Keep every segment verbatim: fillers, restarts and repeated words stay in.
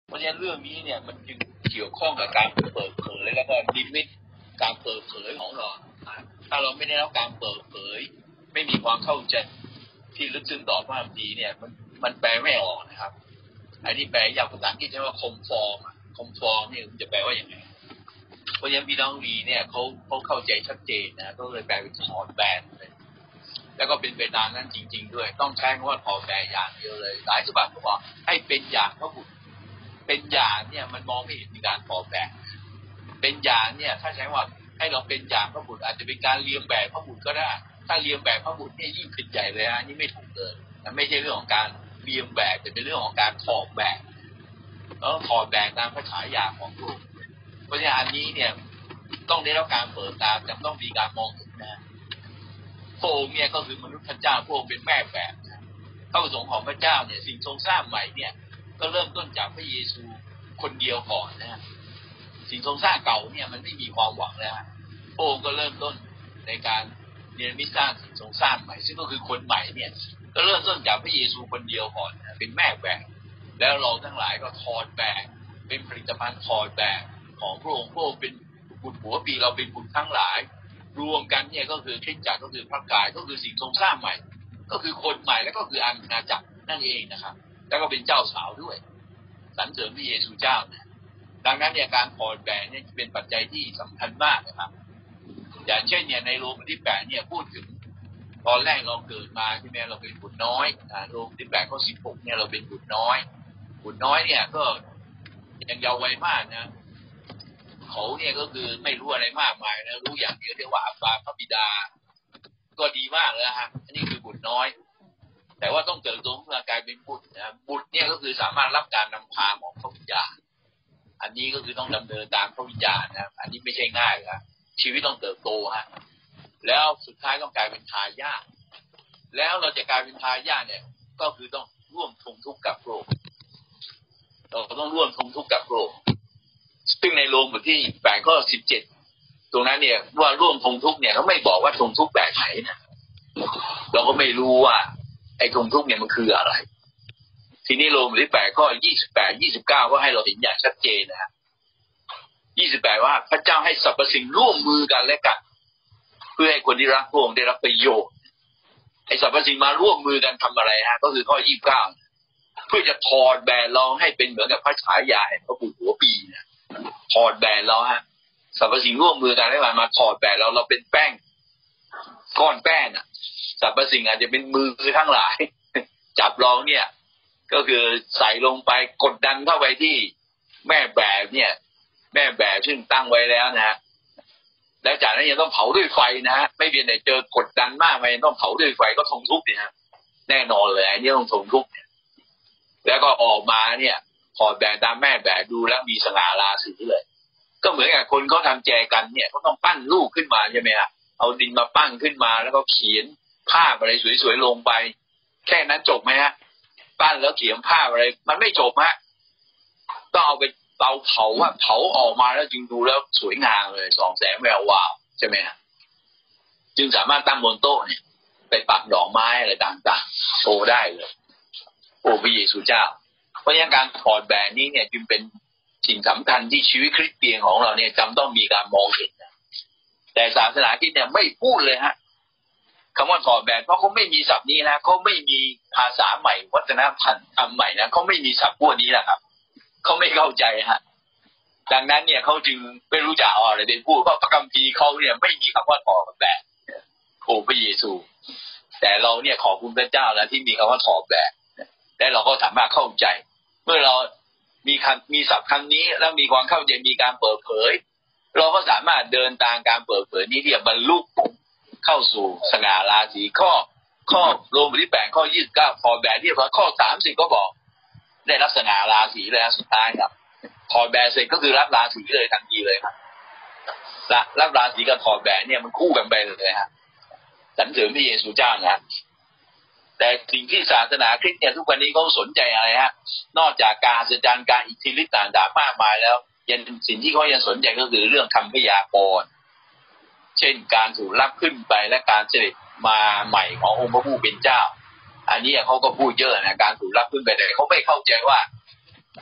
เพราะฉะนั้นเรื่องนี้เนี่ยมันจึงเกี่ยวข้องกับการเปิดเผยแล้วก็ลิมิตการเปิดเผยของเราถ้าเราไม่ได้รับการเปิดเผยไม่มีความเข้าใจที่ลึกซึ้งต่อความดีเนี่ยมันมันแปลไม่ออกนะครับอันนี้แปลอย่างภาษาอังกฤษใช้ว่าคอมฟอร์มคอมฟอร์มเนี่ยจะแปลว่าอย่างไรเพราะฉะนั้นพี่น้องวีเนี่ยเขาเขาเข้าใจชัดเจนนะก็เลยแปลเป็นถอดแบบเลยแล้วก็เป็นไปตามนั้นจริงๆด้วยต้องใช้คำว่าถอดแบบอย่างเดียวเลยหลายฉบับเขาบอกให้เป็นอย่างพระบุตรเป็นอย่างเนี่ยมันมองไม่เห็นมีการถอดแบบเป็นอย่างเนี่ยถ้าใช้ว่าให้เราเป็นอย่างพระบุตรอาจจะเป็นการเลียงแบบพระบุตรก็ได้ถ้าเลียงแบบพระบุตรเนี่ยยิ่งผิดใหญ่เลยนะนี่ไม่ถูกเลยไม่ใช่เรื่องของการเลียงแบบแต่เป็นเรื่องของการถอดแบบแล้วถอดแบบตามพระฉายาของพระองค์เพราะฉะนั้นอันนี้เนี่ยต้องได้รับการเปิดตาจำต้องมีการมองเห็นนะพระองค์เนี่ยก็คือมนุษย์พระเจ้าพระองค์เป็นแม่แบบนะพระประสงค์ของพระเจ้าเนี่ยสิ่งทรงสร้างใหม่เนี่ยก็เริ่มต้นจากพระเยซูคนเดียวก่อนนะสิ่งทรงสร้างเก่าเนี่ยมันไม่มีความหวังแล้วพระองค์ก็เริ่มต้นในการเนรมิตสร้างสิ่งทรงสร้างใหม่ซึ่งก็คือคนใหม่เนี่ยก็เริ่มต้นจากพระเยซูคนเดียวก่อนนะเป็นแม่แบบแล้วเราทั้งหลายก็ถอดแบบเป็นผลิตภัณฑ์ถอดแบบของพระองค์พระองค์เป็นบุตรหัวปีเราเป็นบุตรทั้งหลายรวมกันเนี่ยก็คือคริสตจักรก็คือพระกายก็คือสิ่งทรงสร้างใหม่ก็คือคนใหม่แล้วก็คืออาณาจักรนั่นเองนะครับแล้วก็เป็นเจ้าสาวด้วยสรรเสริญพระเยซูเจ้านะดังนั้นเนี่ยการถอดแบบเนี่ยเป็นปัจจัยที่สำคัญมากนะครับอย่างเช่นเนี่ยในโรมบทที่แปดเนี่ยพูดถึงตอนแรกเราเกิดมาใช่ไหมเราเป็นบุตรน้อยอ่าโรมบทที่แปดข้อสิบหกเนี่ยเราเป็นบุตรน้อยบุตรน้อยเนี่ยก็ยังเยาว์วัยมากนะเขาเนี่ยก็คือไม่รู้อะไรมากมายนะรู้อย่างเดียวเรียกว่าอับบาพระบิดาก็ดีมากแล้วฮะอันนี้คือบุตรน้อยแต่ว่าต้องเติบโตขึ้นมากลายเป็นบุตรนะบุตรเนี่ยก็คือสามารถรับการนำพาของพระวิญญาณอันนี้ก็คือต้องดำเนินตามพระวิญญาณนะอันนี้ไม่ใช่ง่ายครับชีวิตต้องเติบโตฮะแล้วสุดท้ายต้องกลายเป็นทายาทแล้วเราจะกลายเป็นทายาทเนี่ยก็คือต้องร่วมทนทุกข์กับพระองค์เราต้องร่วมทนทุกข์กับพระองค์ซึ่งในโรมบทที่แปดข้อสิบเจ็ดตรงนั้นเนี่ยว่าร่วมทนทุกข์เนี่ยเขาไม่บอกว่าทนทุกข์แบบไหนนะเราก็ไม่รู้ว่าไอ้ทนทุกข์เนี่ยมันคืออะไรทีนี้โรมบทที่แปดข้อยี่สิบแปด ยี่สิบเก้าก็ให้เราเห็นอย่างชัดเจนนะฮะยี่สิบแปดว่าพระเจ้าให้สรรพสิ่งร่วมมือกันและกันเพื่อให้คนที่รักพระองค์ได้รับประโยชน์ไอ้สรรพสิ่งมาร่วมมือกันทำอะไรฮะก็คือข้อยี่สิบเก้าเพื่อจะถอดแบบเราให้เป็นเหมือนกับพระฉายาแห่งพระบุตรหัวปีนะถอดแบบเราฮะสรรพสิ่งร่วมมือกันให้มันมาถอดแบบเราเราเป็นแป้งก้อนแป้งอ่ะสรรพสิ่งอาจจะเป็นมือทั้งหลายจับเราเนี่ยก็คือใส่ลงไปกดดันเข้าไปที่แม่แบบเนี่ยแม่แบบซึ่งตั้งไว้แล้วนะฮะแล้วจากนั้นยังต้องเผาด้วยไฟนะฮะไม่เพียงแต่เจอกดดันมากไปต้องเผาด้วยไฟก็ทนทุกข์เนี่ยฮะแน่นอนเลยอันนี้ต้องทนทุกข์แล้วก็ออกมาเนี่ยถอดแบบตามแม่แบบดูแล้วมีสง่าราศีเลยก็เหมือนกับคนเขาทำแจกันเนี่ยเขาต้องปั้นลูกขึ้นมาใช่ไหมฮะเอาดินมาปั้นขึ้นมาแล้วก็เขียนภาพอะไรสวยๆลงไปแค่นั้นจบไหมฮะปั้นแล้วเขียนภาพอะไรมันไม่จบฮะต้องเอาไปเตาเผาว่าเผาออกมาแล้วจึงดูแล้วสวยงามเลยส่องแสงแวววาวใช่ไหมฮะจึงสามารถตั้งบนโต๊ะเนี่ยไปปักดอกไม้อะไรต่างๆโชว์ได้เลยโอ้พระเยซูเจ้าเพราะฉะนั้นการถอดแบบนี้เนี่ยจึงเป็นสิ่งสำคัญที่ชีวิตคริสเตียนของเราเนี่ยจำต้องมีการมองเห็นแต่ศาสนาคริสต์เนี่ยไม่พูดเลยฮะคำว่าถอดแบบเพราะเขาไม่มีศัพท์นี้นะเขาไม่มีภาษาใหม่วัฒนธรรมใหม่นะเขาไม่มีศัพท์พวกนี้นะครับเขาไม่เข้าใจฮะดังนั้นเนี่ยเขาจึงไม่รู้จะเอาอะไรไปพูดเพราะพระคัมภีร์เขาเนี่ยไม่มีคำว่าถอดแบบโอ้พระเยซูแต่เราเนี่ยขอบคุณพระเจ้าแล้วที่มีคำว่าถอดแบบและเราก็สามารถเข้าใจเมื่อเรามีคำมีศัพท์คำนี้แล้วมีความเข้าใจมีการเปิดเผยเราก็สามารถเดินตามการเปิดเผยนี้ที่จะบรรลุเข้าสู่สง่าราศีข้อข้อโรมบทที่แปดข้อยี่สิบเก้าถอดแบบที่พอข้อสามสิบก็บอกได้รับสง่าราศีเลยนะสุดท้ายครับถอดแบบเสร็จก็คือรับราศีเลยทันทีเลยครับรับราศีกับถอดแบบเนี่ยมันคู่กันไปเลยฮะสรรเสริญพระเยซูเจ้านะแต่สิ่งที่ศาสนาคริสต์เนี่ยทุกวันนี้เขาสนใจอะไรฮะนอกจากการสัจจ์การอิทธิฤทธิ์ต่างๆมากมายแล้วยังสิ่งที่เขายังสนใจก็คือเรื่องคำพยากรณ์เช่นการถูกรับขึ้นไปและการเสด็จมาใหม่ขององค์พระผู้เป็นเจ้าอันนี้เขาก็พูดเยอะนะการถูกรับขึ้นไปแต่เขาไม่เข้าใจว่า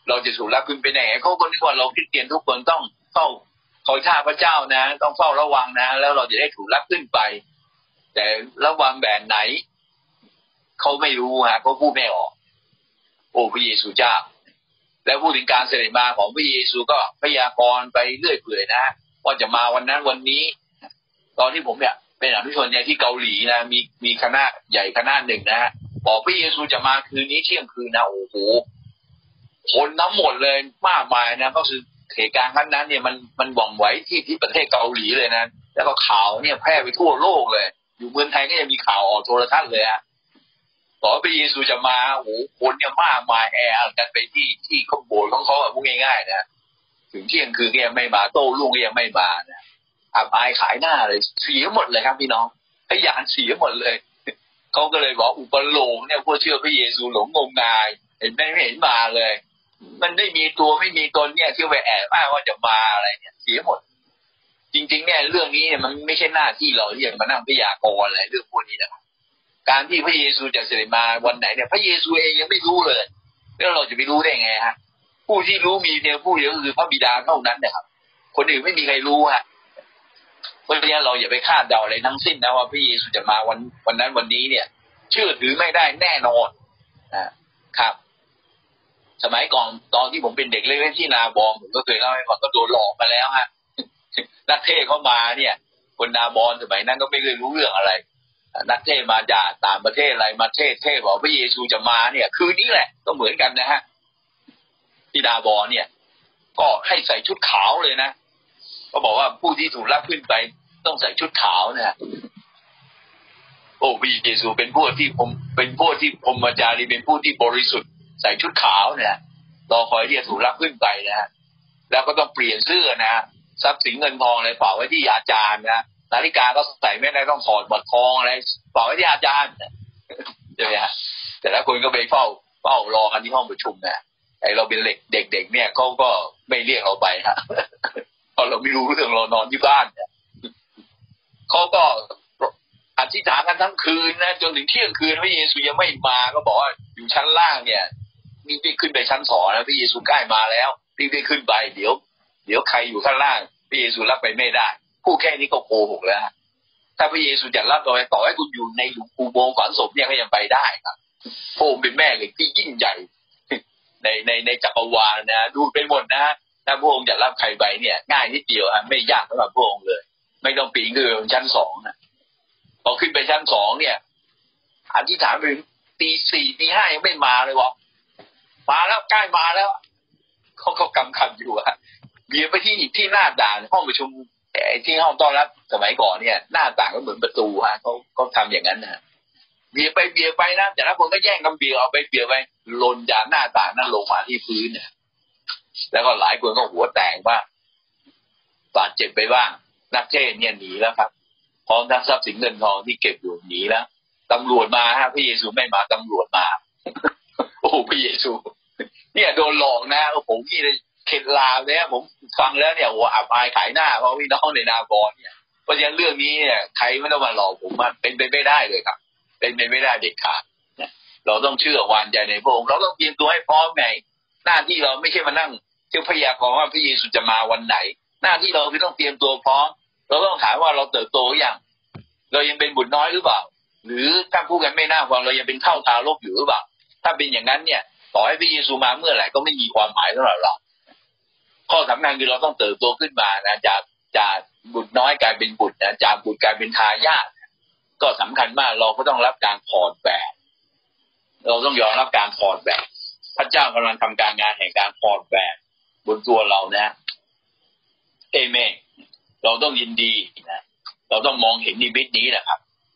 เราจะถูกรับขึ้นไปไหนเขาคนที่ว่าเราคริสเตียนทุกคนต้องเฝ้าคอยท่าพระเจ้านะต้องเฝ้าระวังนะแล้วเราจะได้ถูกรับขึ้นไปแต่ระวังแบบไหนเขาไม่รู้ฮะเขาพูดไม่ออกโอ้พระเยซูเจ้าแล้วพูดถึงการเสด็จมาของพระเยซูก็พยากรณ์ไปเรื่อยเปื่อยนะว่าจะมาวันนั้นวันนี้ตอนที่ผมเนี่ยเป็นอนุชนเนี่ยที่เกาหลีนะมีมีคณะใหญ่คณะหนึ่งนะฮะบอกพระเยซูจะมาคืนนี้เที่ยงคืนนะโอ้โหคนทั้งหมดเลยมากมายนะก็คือเหตุการณ์ครั้งนั้นเนี่ยมันมันหวั่นไหวที่ที่ประเทศเกาหลีเลยนะแล้วก็ข่าวเนี่ยแพร่ไปทั่วโลกเลยอยู่เมืองไทยก็ยังมีข่าวออกโทรทัศน์เลยฮะบอกพระเยซูจะมาโอ้โหคนเนี่ยมากมายแออัดกันไปที่ที่ขบวนของเขาแบบพูดง่ายๆนะถึงเที่ยงคืนก็ยังไม่มาโต้รุ่งก็ยังไม่มานะอับอายขายหน้าเลยเสียหมดเลยครับพี่น้องขยันเสียหมดเลยเขาก็เลยบอกอุปโลกเนี่ยพวกเชื่อพระเยซูหลงงมงายเห็นไหมไม่เห็นมาเลยมันไม่มีตัวไม่มีตนเนี่ยที่ไปแอบอ้างว่าจะมาอะไรเนี่ยเสียหมดจริงๆเนี่ยเรื่องนี้เนี่ยมันไม่ใช่หน้าที่เราที่จะมานั่งพยากรณ์อะไรเรื่องพวกนี้นะครับการที่พระเยซูจะเสด็จมาวันไหนเนี่ยพระเยซูเองยังไม่รู้เลยแล้วเราจะไปรู้ได้ไงฮะผู้ที่รู้มีเพียงผู้เดียวก็คือพระบิดาเท่านั้นนะครับคนอื่นไม่มีใครรู้ฮะเพราะฉะนั้นเราอย่าไปคาดเดาอะไรทั้งสิ้นนะว่าพระเยซูจะมาวันวันนั้นวันนี้เนี่ยเชื่อถือไม่ได้แน่นอนนะครับสมัยก่อนตอนที่ผมเป็นเด็กเล็กๆที่นาบอมผมก็เคยเล่าให้ฟังก็โดนหลอกมาแล้วฮะนักเทศเข้ามาเนี่ยคนนาบอมสมัยนั้นก็ไม่เคยรู้เรื่องอะไรนักเทศมาจากต่างประเทศอะไรมาเทศเทศบอกพระเยซูจะมาเนี่ยคืนนี้แหละก็เหมือนกันนะฮะที่นาบอมเนี่ยก็ให้ใส่ชุดขาวเลยนะก็บอกว่าผู้ที่ถูกรับขึ้นไปต้องใส่ชุดขาวนะโอ้พระเยซูเป็นผู้ที่ผมเป็นผู้ที่พรหมจารีเป็นผู้ที่บริสุทธิ์ใส่ชุดขาวเนี่ยรอคอยที่จะถูกรับขึ้นไปนะฮะแล้วก็ต้องเปลี่ยนเสื้อนะทรัพย์สินเงินทองอะไรฝากไว้ที่อาจารย์นะนาฬิกาก็ใส่ไม่ได้ต้องถอดบัตรทองอะไรฝากไว้ที่อาจารย์ใช่ไหมฮะแต่ละคนก็ไปเฝ้าเฝ้ารอกันที่ห้องประชุมนะไอเราเป็นเด็กๆเนี่ยเขาก็ไม่เรียกเราไปฮะเพราะเราไม่รู้เรื่องเรานอนที่บ้านเนี่ยเขาก็อธิษฐานกันทั้งคืนนะจนถึงเที่ยงคืนพระเยซูยังไม่มาก็บอกว่าอยู่ชั้นล่างเนี่ยนี่ได้ขึ้นไปชั้นสองแล้วพระเยซูใกล้มาแล้วรีบได้ขึ้นไปเดี๋ยวเดี๋ยวใครอยู่ข้างล่างพระเยซูรับไปไม่ได้ผู้แค่นี้ก็โกหกแล้วถ้าพระเยซูจะรับเราไปต่อให้คุณอยู่ในหลุมอุโมงค์ฝังศพเนี่ยก็ยังไปได้ครับพระองค์เป็นแม่เหล็กที่ยิ่งใหญ่ในในในจักรวาลนะดูไปหมดนะถ้าพระองค์จะรับใครไปเนี่ยง่ายนิดเดียวฮะไม่ยากสำหรับพระองค์เลยไม่ต้องปีนขึ้นไปชั้นสองนะพอขึ้นไปชั้นสองเนี่ยอธิษฐานไปถึงตีสี่ตีห้ายังไม่มาเลยวะมาแล้วใกล้มาแล้วเขาเขากำคำอยู่อะเบียไปที่ที่หน้าต่างห้องประชุมที่ห้องต้อนรับสมัยก่อนเนี่ยหน้าต่างก็เหมือนประตูฮะเขาเขาทำอย่างนั้นนะเบียไปเบียไปนะแต่ละคนก็แย่งกันเบียเอาไปเบียไปหล่นจากหน้าต่างนั้นลงมาที่พื้นเนี่ยแล้วก็หลายคนก็หัวแตกบ้างบาดเจ็บไปบ้างนักเทศเนี่ยหนีแล้วครับพร้อมทั้งทรัพย์สินเงินทองที่เก็บอยู่หนีแล้วตำรวจมาฮะพระเยซูไม่มาตำรวจมาโอ้พระเยซูเนี่ยโดนหลอกนะโอ้ผมนี่เข็ดลาแล้วผมฟังแล้วเนี่ยโอ้อับอายขายหน้าเพราะพี่น้องในนาบอนเนี่ยเพราะฉะนั้นเรื่องนี้เนี่ยใครไม่ต้องมาหลอกผมมันเป็นไปไม่ได้เลยครับเป็นไปไม่ได้เด็ดขาดเราต้องเชื่อวางใจในพระองค์เราต้องเตรียมตัวให้พร้อมไงหน้าที่เราไม่ใช่มานั่งเที่ยวพยากรณ์ว่าพระเยซูจะมาวันไหนหน้าที่เราคือต้องเตรียมตัวพร้อมเราต้องถามว่าเราเติบโตหรือยังเรายังเป็นบุตรน้อยหรือเปล่าหรือถ้าพูดกันไม่น่าฟังเรายังเป็นเท่าทารกอยู่หรือเปล่าถ้าเป็นอย่างนั้นเนี่ยต่อให้พระเยซูมาเมื่อไหร่ก็ไม่มีความหมายสำหรับเราข้อสำคัญคือเราต้องเติบโตขึ้นมานะจากจากบุตรน้อยกลายเป็นบุตรนะจากบุตรกลายเป็นทายาทก็สำคัญมากเราก็ต้องรับการถอดแบบเราต้องยอมรับการถอดแบบพระเจ้ากำลังทำการงานแห่งการถอดแบบบนตัวเรานะเอเมนเราต้องยินดีนะเราต้องมองเห็นนิมิตนี้นะครับ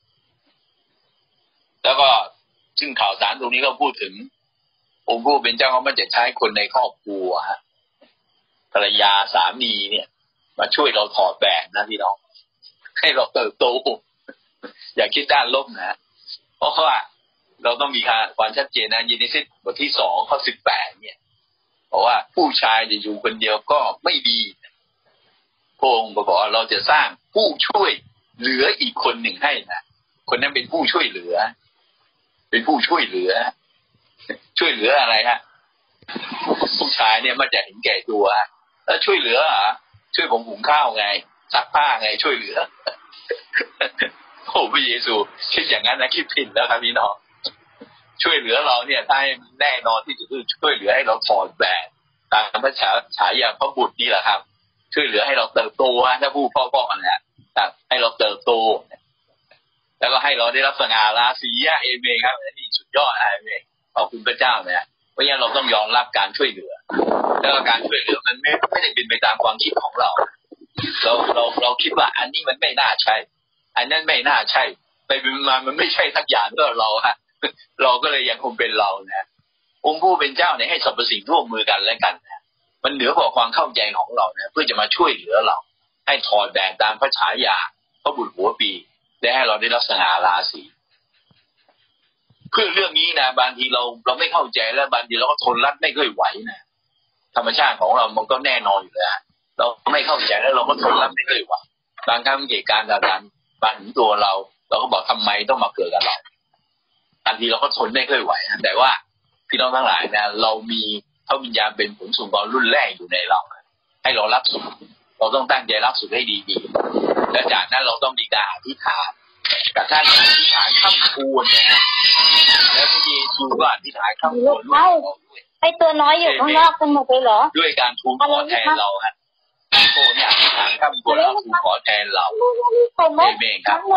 แล้วก็ซึ่งข่าวสารตรงนี้ก็พูดถึงองค์ผู้เป็นเจ้าเขาไม่จะใช้คนในครอบครัวฮะภรรยาสามีเนี่ยมาช่วยเราถอดแบบนะพี่น้องให้เราเติบโตอย่าคิดด้านลบนะเพราะว่าเราต้องมีความชัดเจนนะเยเนซิสบทที่สองข้อสิบแปดเนี่ยบอกว่าผู้ชายจะอยู่คนเดียวก็ไม่ดีพระองค์บอกว่าเราจะสร้างผู้ช่วยเหลืออีกคนหนึ่งให้นะคนนั้นเป็นผู้ช่วยเหลือเป็นผู้ช่วยเหลือช่วยเหลืออะไรฮะผู้ชายเนี่ยมันจะเห็นแก่ตัวแล้วช่วยเหลืออ่ะช่วยผมหุงข้าวไงซักผ้าไงช่วยเหลือโอ้พระเยซูคิดอย่างนั้นนะคิดผิดแล้วครับพี่น้องช่วยเหลือเราเนี่ยถ้าแน่นอนที่จะช่วยเหลือให้เราถอดแบบตามพระฉายาพระบุตรนี่แหละครับช่วยเหลือให้เราเติบโตถ้าผู้พ่อพ่อกันแหละให้เราเติบโตแล้วก็ให้เราได้รับสง่าราศีเอเมนครับนี่สุดยอดเอเมนขอบคุณพระเจ้าเนี่ยเพราะงั้นเราต้องยอมรับการช่วยเหลือแล้วก็การช่วยเหลือมันไม่ไม่ได้เป็นไปตามความคิดของเราเราเราเราคิดว่าอันนี้มันไม่น่าใช่อันนั้นไม่น่าใช่ไปเป็นมามันไม่ใช่สักอย่างก็เราฮะเราก็เลยยังคงเป็นเรานะองค์ผู้เป็นเจ้าเนี่ยให้สรรพสิ่งร่วมมือกันและกันนะมันเหนือกว่าความเข้าใจของเรานะเพื่อจะมาช่วยเหลือเราให้ถอดแบบตามพระฉายาพระบุตรหัวปีได้ให้เราได้รับสง่าราศีเพื่อเรื่องนี้นะบางทีเราเราไม่เข้าใจแล้วบางทีเราก็ทนรัดไม่ค่อยไหวนะธรรมชาติของเรามันก็แน่นอนอยู่แล้วเราไม่เข้าใจแล้วเราก็ทนรัดไม่ค่อยไหวบางครั้งเหตุการณ์ต่างๆบางถึงตัวเราเราก็บอกทำไมต้องมาเกิดกับเราบางทีเราก็ทนไม่ค่อยไหวแต่ว่าพี่น้องทั้งหลายนะเรามีพระวิญญาณเป็นผลสุนทรรุ่นแรกอยู่ในเราให้เรารับสุขเราต้องตั้งใจรับสุขให้ดีๆแล้วจากนั้นเราต้องมีการอธิษฐานแต่ท่านอธิษฐานข้ามควรนะแล้วพระเยซูก็อธิษฐานข้ามควรด้วยไอ้ตัวน้อยอยู่ข้างนอกกันหมดเลยเหรอด้วยการทูลขอแทนเราฮะโอ้เนี่ยอธิษฐานข้ามควรเราทูลขอแทนเราเอเมนครับ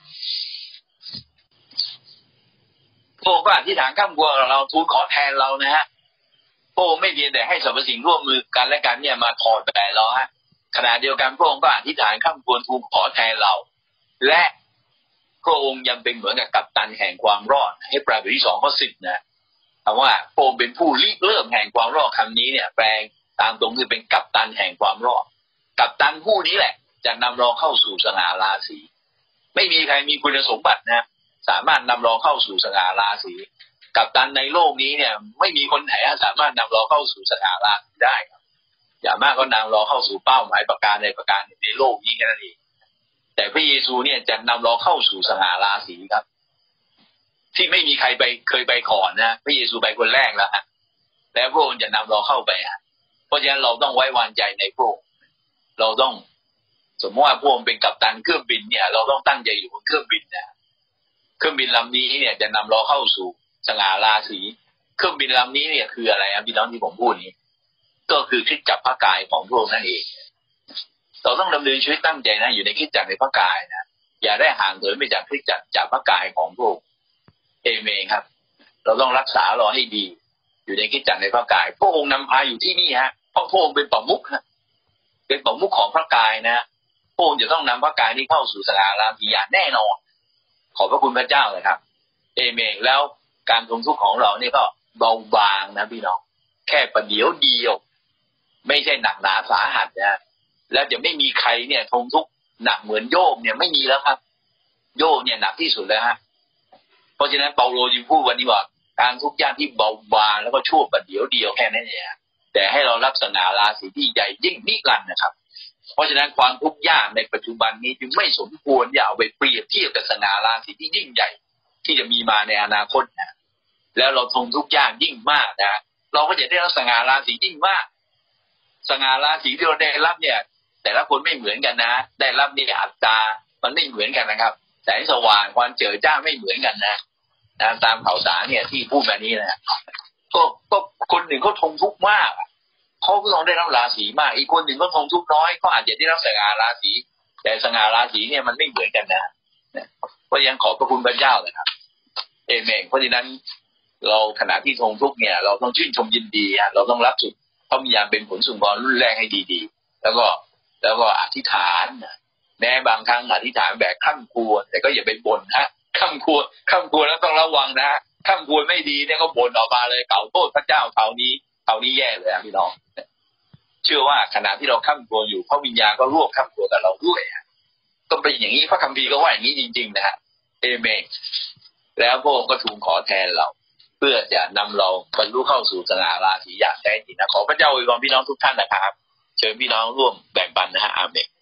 พระองค์ก็อธิษฐานข้ามควรเราทูลขอแทนเรานะฮะพระองค์ไม่เพียงแต่ให้สรรพสิ่งร่วมมือกันและกันเนี่ยมาถอดแบบเราฮะขณะเดียวกันพระองค์ก็อธิษฐานข้ามควรทูลขอแทนเราและพระองค์ยังเป็นเหมือนกับกัปตันแห่งความรอดให้แปลเป็นที่สองข้อสิบนะคำว่าพระองค์เป็นผู้ริเริ่มแห่งความรอดคำนี้เนี่ยแปลงตามตรงคือเป็นกัปตันแห่งความรอดกัปตันผู้นี้แหละจะนำเราเข้าสู่สง่าราศีไม่มีใครมีคุณสมบัตินะสามารถนำเราเข้าสู่สง่าราศีกัปตันในโลกนี้เนี่ยไม่มีคนไหนสามารถนำเราเข้าสู่สง่าราศีได้ครับอย่างมากก็นำเราเข้าสู่เป้าหมายประการในประการในโลกนี้แค่นั้นเองแต่พระเยซูเนี่ยจะนำเราเข้าสู่สง่าราศีครับที่ไม่มีใครไปเคยไปก่อนนะพระเยซูไปคนแรกแล้วฮะแล้วพระองค์จะนำเราเข้าไปฮะเพราะฉะนั้นเราต้องไว้วางใจในพระองค์เราต้องสมมติว่าพระองค์เป็นกัปตันเครื่องบินเนี่ยเราต้องตั้งใจอยู่บนเครื่องบินนะเครื่องบินลำนี้เนี่ยจะนำเราเข้าสู่สง่าราศีเครื่องบินลำนี้เนี่ยคืออะไรครับพี่น้องที่ผมพูดนี้ก็คือคริสตจักรพระกายของพระองค์นั่นเองเราต้องดำเนินชีวิตตั้งใจนะอยู่ในคริสตจักรในพระกายนะอย่าได้ห่างเหินไปจากคริสตจักรจากพระกายของพระองค์เอเมนครับเราต้องรักษาเราให้ดีอยู่ในคริสตจักรในพระกายพระองค์นำพาอยู่ที่นี่ฮะเพราะพระองค์เป็นประมุขฮะเป็นประมุขของพระกายนะพระองค์จะต้องนำพระกายนี้เข้าสู่สง่าราศีอย่างแน่นอนขอบพระคุณพระเจ้าเลยครับเอเมนแล้วการทนทุกข์ของเรานี่ก็เบาบางนะพี่น้องแค่ประเดี๋ยวเดียวไม่ใช่หนักหนาสาหัสนะแล้วจะไม่มีใครเนี่ยทนทุกข์หนักเหมือนโยบเนี่ยไม่มีแล้วครับโยบเนี่ยหนักที่สุดแล้วฮะเพราะฉะนั้นเปาโลจึงพูดวันนี้ว่าการทุกข์ยากที่เบาบางแล้วก็ชั่วประเดี๋ยวเดียวแค่นั้นเองแต่ให้เรารับสง่าราศีที่ใหญ่ยิ่งนิรันดร์นะครับเพราะฉะนั้นความทุกข์ยากในปัจจุบันนี้จึงไม่สมควรอย่าเอาไปเปรียบเทียบกับสง่าราศีที่ยิ่งใหญ่ที่จะมีมาในอนาคตนะแล้วเราทนทุกข์ยากยิ่งมากนะเราก็จะได้รับสง่าราศียิ่งมากสง่าราศีที่เราได้รับเนี่ยแต่ละคนไม่เหมือนกันนะได้รับเนี่ยอัตรามันไม่เหมือนกันนะครับแสงสว่างความเจิดจ้าไม่เหมือนกันนะนะตามข่าวสารเนี่ยที่พูดแบบนี้นะก็ก็คนหนึ่งเขาทนทุกข์มากเขาก็ต้องได้รับราศีมากอีกคนหนึ่งก็ทนทุกข์น้อยเขาอาจจะได้รับสง่าราศีแต่สง่าราศีเนี่ยมันไม่เหมือนกันนะเพราะยังขอบพระคุณพระเจ้าเลยครับเอเมนเพราะฉะนั้นเราขณะที่ทนทุกข์เนี่ยเราต้องชื่นชมยินดีเราต้องรับสุดเพราะมียามเป็นผลสุนทรรุ่นแรกให้ดีๆแล้วก็แล้วก็อธิษฐานแม้บางครั้งอธิษฐานแบบข้ามครัวแต่ก็อย่าไปบ่นฮะข้ามครัวข้ามครัวแล้วต้องระวังนะข้ามครัวไม่ดีเนี่ยก็บ่นออกมาเลยเก่าโทษพระเจ้าเท่านี้เท่านี้แย่เลยนะพี่น้องเชื่อว่าขณะที่เราข้ามครัวอยู่พระวิญญาณก็ร่วมข้ามครัวกับเราด้วยก็เป็นอย่างนี้พระคัมภีร์ก็ว่าอย่างนี้จริงๆนะฮะเอเมนแล้วพระองค์ก็ทูลขอแทนเราเพื่อจะนำเราบรรลุเข้าสู่สง่าราศีอย่างแท้จริงนะขอพระเจ้าอวยพรพี่น้องทุกท่านนะครับเชิญพี่น้องร่วมแบ่งปันนะฮะอาเมน